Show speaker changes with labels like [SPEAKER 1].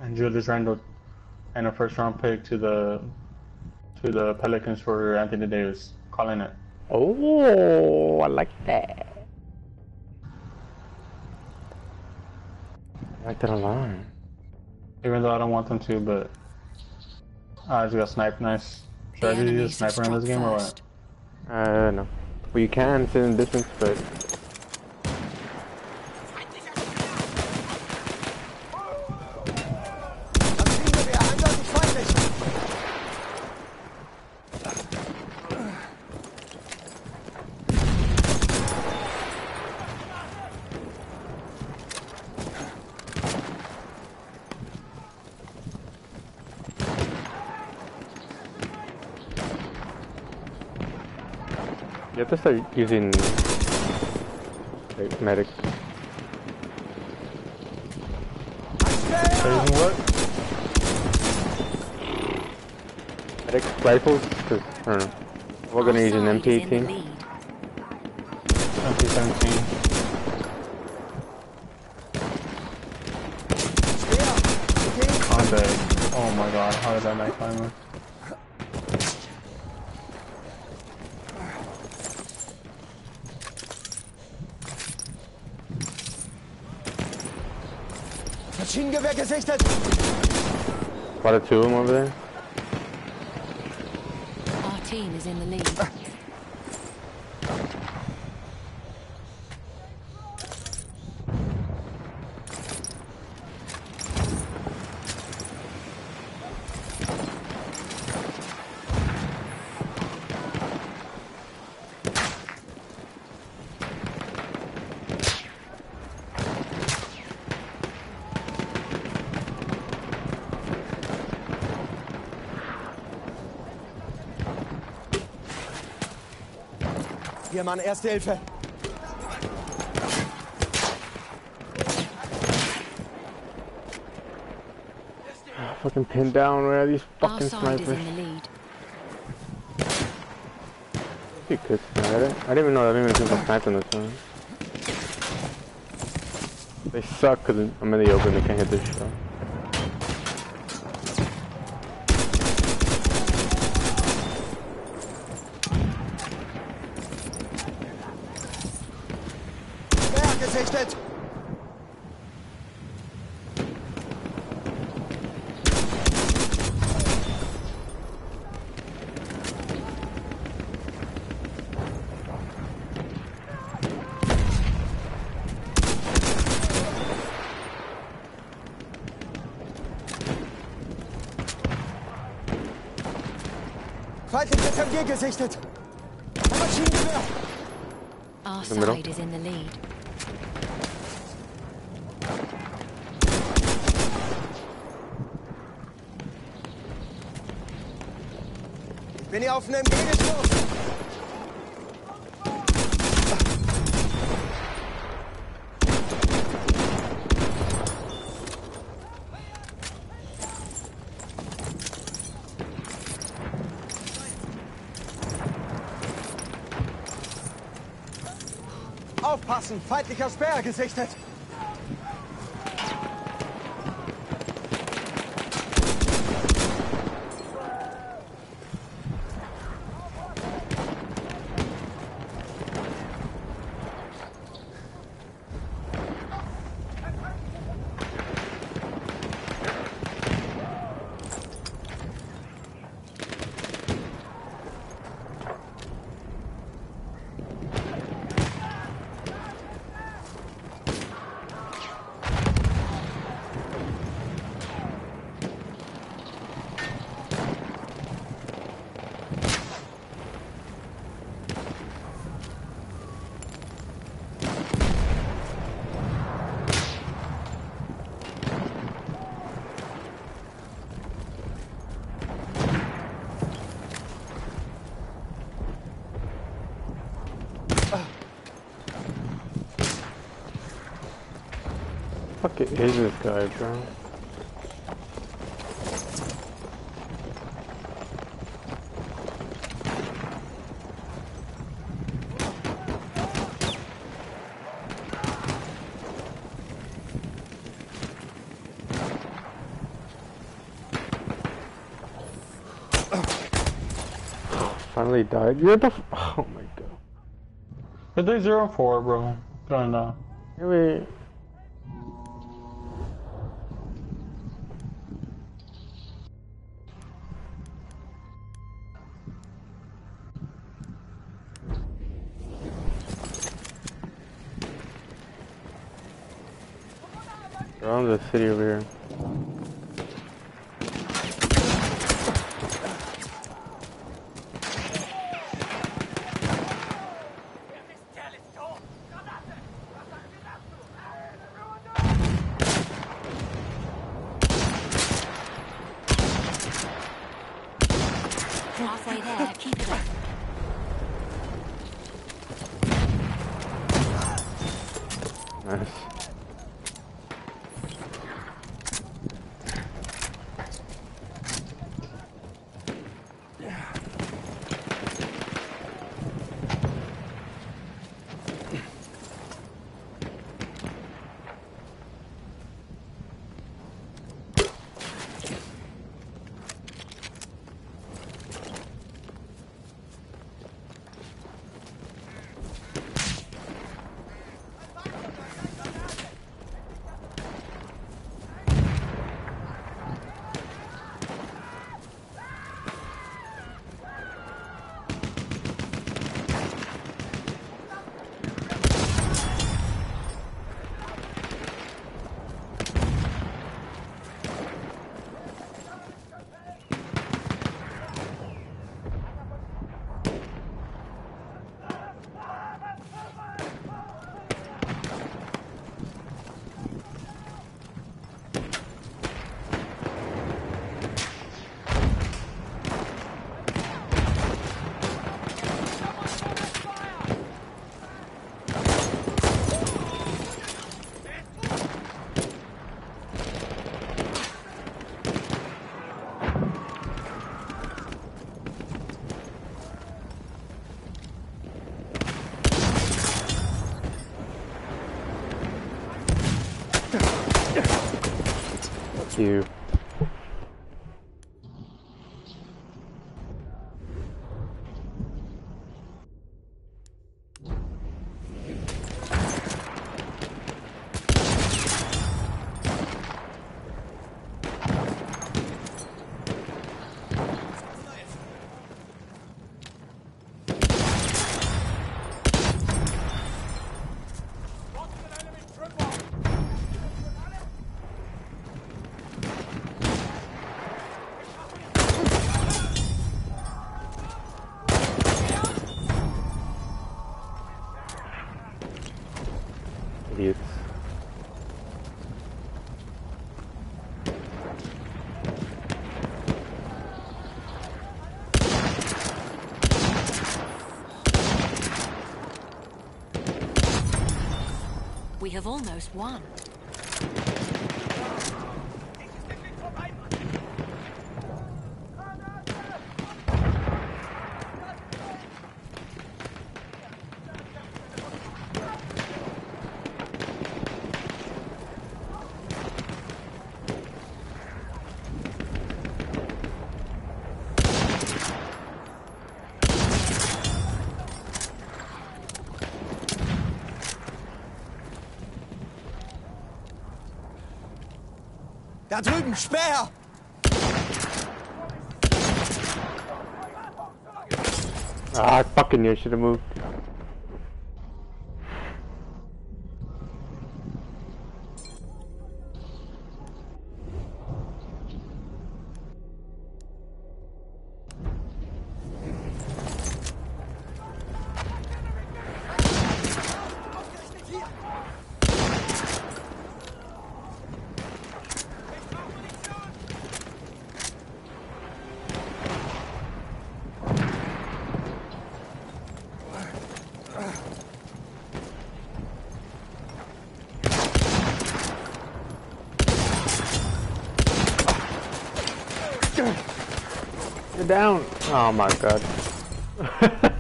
[SPEAKER 1] and Julius Randle, and a first-round pick to the Pelicans for Anthony Davis. Calling it.
[SPEAKER 2] Oh, I like that. I like that a lot.
[SPEAKER 1] Even though I don't want them to, but I just got sniped nice. Should I just use a sniper in this game or what?
[SPEAKER 2] No. Well, you can sit in distance, but... You have to start using like, medic.
[SPEAKER 1] Using what?
[SPEAKER 2] Medic rifles? Because, I don't know. We're gonna use an MP18.
[SPEAKER 1] MP17. On deck. Oh my god, how did that night climber?
[SPEAKER 3] Maschinengewehr gesichtet!
[SPEAKER 2] Spotted two of them over there.
[SPEAKER 4] Our team is in the lead.
[SPEAKER 3] Hier, Mann, Erste Hilfe.
[SPEAKER 2] Fucking pinned down, where are these fucking snipers? You could snipe it. I didn't even know that even people sniping this one. They suck because I'm in the open, they can't hit this shot.
[SPEAKER 3] Gesichtet! Feindliches MG gesichtet! Maschinengewehr!
[SPEAKER 4] Our side is in the lead.
[SPEAKER 3] Bin ihr auf einem MG gestoßen? Aufpassen! Feindlicher Sperr gesichtet!
[SPEAKER 2] Fuck it is this guy, bro? finally died. You're the. Oh my god.
[SPEAKER 1] But they 0-4, bro. Going down.
[SPEAKER 2] Really? Around the city over here.
[SPEAKER 4] Halfway there, keep it up.
[SPEAKER 2] Nice. Fuck you. Idiots.
[SPEAKER 4] We have almost won.
[SPEAKER 3] Da drüben, Speer!
[SPEAKER 2] Ah, I fucking knew I should have moved. Get down! Oh my god.